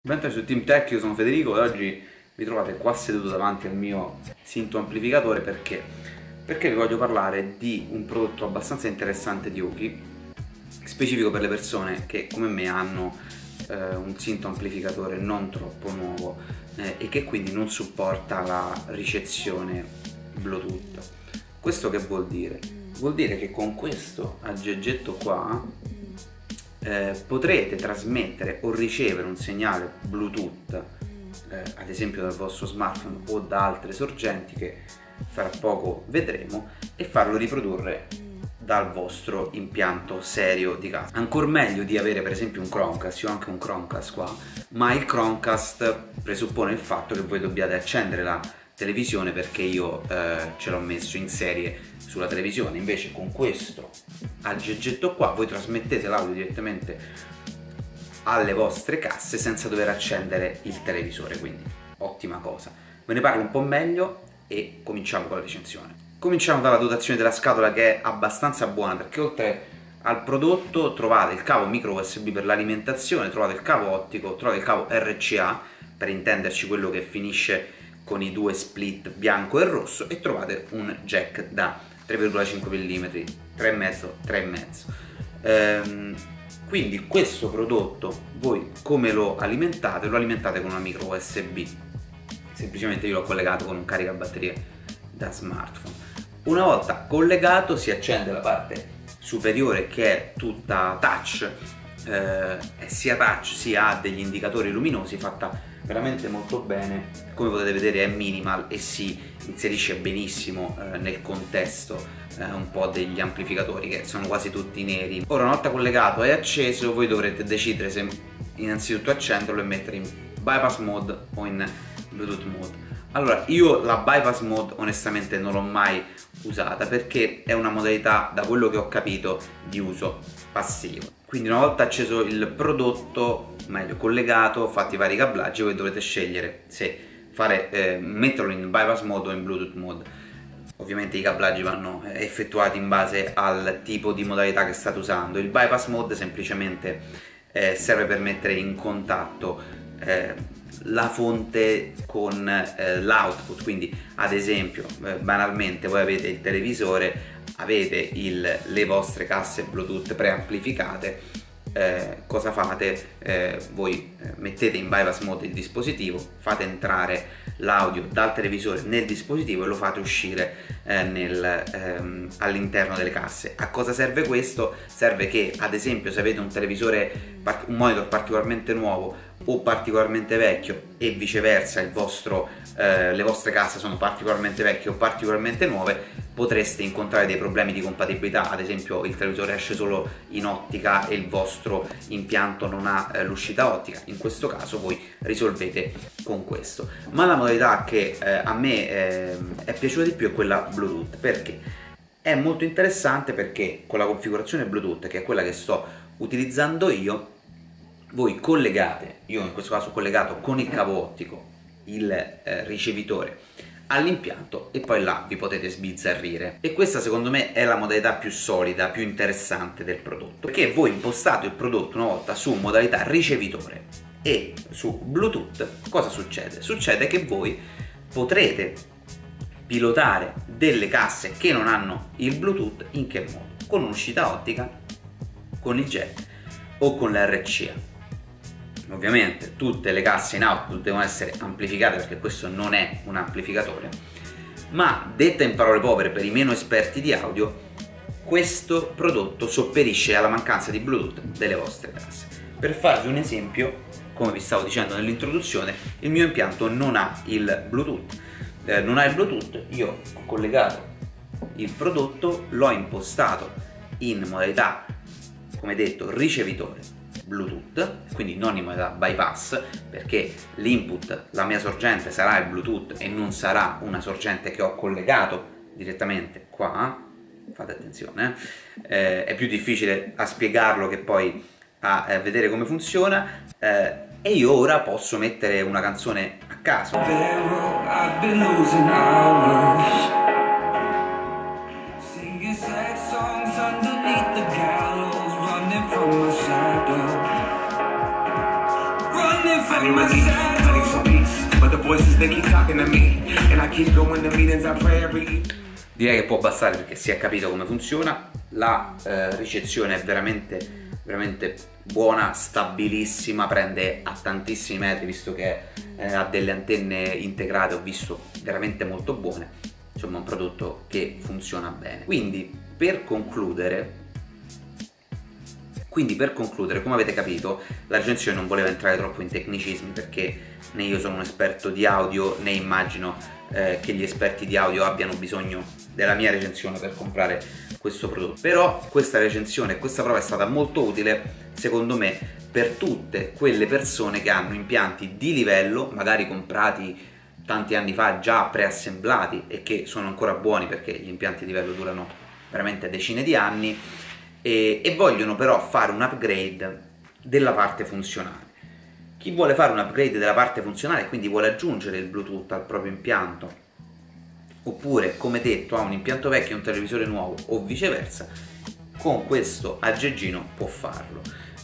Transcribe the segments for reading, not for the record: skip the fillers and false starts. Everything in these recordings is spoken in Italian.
Benvenuti su Team Tech, io sono Federico e oggi vi trovate qua seduto davanti al mio Synto amplificatore perché vi voglio parlare di un prodotto abbastanza interessante di Oki, specifico per le persone che come me hanno un Synto amplificatore non troppo nuovo e che quindi non supporta la ricezione Bluetooth. Questo che vuol dire? Vuol dire che con questo aggeggetto qua potrete trasmettere o ricevere un segnale Bluetooth ad esempio dal vostro smartphone o da altre sorgenti che fra poco vedremo e farlo riprodurre dal vostro impianto serio di casa. Ancora meglio di avere per esempio un Chromecast, io ho anche un Chromecast qua, ma il Chromecast presuppone il fatto che voi dobbiate accendere la televisione perché io ce l'ho messo in serie sulla televisione. Invece con questo aggeggetto qua voi trasmettete l'audio direttamente alle vostre casse senza dover accendere il televisore, quindi ottima cosa. Ve ne parlo un po' meglio e cominciamo con la recensione. Cominciamo dalla dotazione della scatola, che è abbastanza buona perché oltre al prodotto trovate il cavo micro USB per l'alimentazione, trovate il cavo ottico, trovate il cavo RCA per intenderci, quello che finisce con i due split bianco e rosso, e trovate un jack da 3,5 mm, 3,5, 3,5. Quindi questo prodotto voi come lo alimentate? Lo alimentate con una micro USB, semplicemente io l'ho collegato con un caricabatterie da smartphone. Una volta collegato si accende la parte superiore che è tutta touch, sia touch sia ha degli indicatori luminosi, fatta veramente molto bene, come potete vedere è minimal e si inserisce benissimo nel contesto un po' degli amplificatori che sono quasi tutti neri. Ora, una volta collegato e acceso, voi dovrete decidere se innanzitutto accenderlo e mettere in bypass mode o in Bluetooth mode. Allora, io la bypass mode onestamente non l'ho mai usata perché è una modalità, da quello che ho capito, di uso passivo. Quindi una volta acceso il prodotto, meglio collegato, fatti i vari cablaggi, voi dovrete scegliere se metterlo in bypass mode o in Bluetooth mode. Ovviamente i cablaggi vanno effettuati in base al tipo di modalità che state usando. Il bypass mode semplicemente serve per mettere in contatto la fonte con l'output, quindi ad esempio banalmente voi avete il televisore, avete le vostre casse Bluetooth preamplificate. Cosa fate? Voi mettete in bypass mode il dispositivo, fate entrare l'audio dal televisore nel dispositivo e lo fate uscire all'interno delle casse. A cosa serve questo? Serve che ad esempio se avete un televisore, un monitor particolarmente nuovo o particolarmente vecchio e viceversa le vostre casse sono particolarmente vecchie o particolarmente nuove, potreste incontrare dei problemi di compatibilità. Ad esempio il televisore esce solo in ottica e il vostro impianto non ha l'uscita ottica. In questo caso voi risolvete con questo. Ma la modalità che a me è piaciuta di più è quella Bluetooth, perché è molto interessante, perché con la configurazione Bluetooth, che è quella che sto utilizzando io, voi collegate, io in questo caso ho collegato con il cavo ottico il ricevitore all'impianto e poi là vi potete sbizzarrire. E questa secondo me è la modalità più solida, più interessante del prodotto, perché voi impostate il prodotto una volta su modalità ricevitore e su Bluetooth. Cosa succede? Succede che voi potrete pilotare delle casse che non hanno il Bluetooth. In che modo? Con un'uscita ottica, con il jack o con l'RCA. Ovviamente tutte le casse in output devono essere amplificate perché questo non è un amplificatore, ma detta in parole povere per i meno esperti di audio, questo prodotto sopperisce alla mancanza di Bluetooth delle vostre casse. Per farvi un esempio, come vi stavo dicendo nell'introduzione, il mio impianto non ha il Bluetooth. Io ho collegato il prodotto, l'ho impostato in modalità, come detto, ricevitore Bluetooth, quindi non in modalità bypass, perché l'input, la mia sorgente sarà il Bluetooth e non sarà una sorgente che ho collegato direttamente qua. Fate attenzione, è più difficile a spiegarlo che poi a vedere come funziona, e io ora posso mettere una canzone a caso. Direi che può bastare perché si è capito come funziona. La ricezione è veramente buona, stabilissima, prende a tantissimi metri visto che ha delle antenne integrate, ho visto veramente molto buone, insomma un prodotto che funziona bene. Quindi per concludere, come avete capito, la recensione non voleva entrare troppo in tecnicismi perché né io sono un esperto di audio né immagino che gli esperti di audio abbiano bisogno della mia recensione per comprare questo prodotto. Però questa recensione, questa prova è stata molto utile secondo me per tutte quelle persone che hanno impianti di livello, magari comprati tanti anni fa già preassemblati e che sono ancora buoni perché gli impianti di livello durano veramente decine di anni e vogliono però fare un upgrade della parte funzionale. Chi vuole fare un upgrade della parte funzionale e quindi vuole aggiungere il Bluetooth al proprio impianto, oppure come detto ha un impianto vecchio e un televisore nuovo o viceversa, con questo aggeggino può farlo.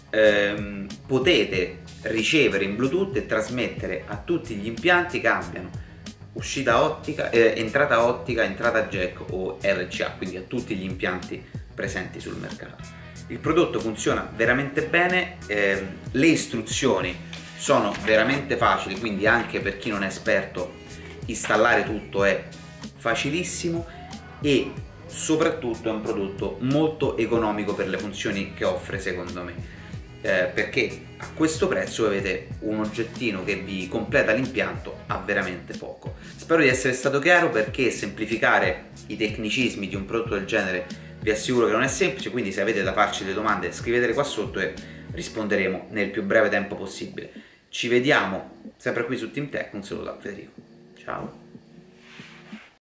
Potete ricevere in Bluetooth e trasmettere a tutti gli impianti che abbiano uscita ottica, entrata ottica, entrata jack o RCA, quindi a tutti gli impianti presenti sul mercato. Il prodotto funziona veramente bene, le istruzioni sono veramente facili, quindi anche per chi non è esperto installare tutto è facilissimo e soprattutto è un prodotto molto economico per le funzioni che offre secondo me, perché a questo prezzo avete un oggettino che vi completa l'impianto a veramente poco. Spero di essere stato chiaro perché semplificare i tecnicismi di un prodotto del genere vi assicuro che non è semplice, quindi se avete da farci delle domande scrivetele qua sotto e risponderemo nel più breve tempo possibile. Ci vediamo sempre qui su Team Tech, un saluto da Federico, ciao!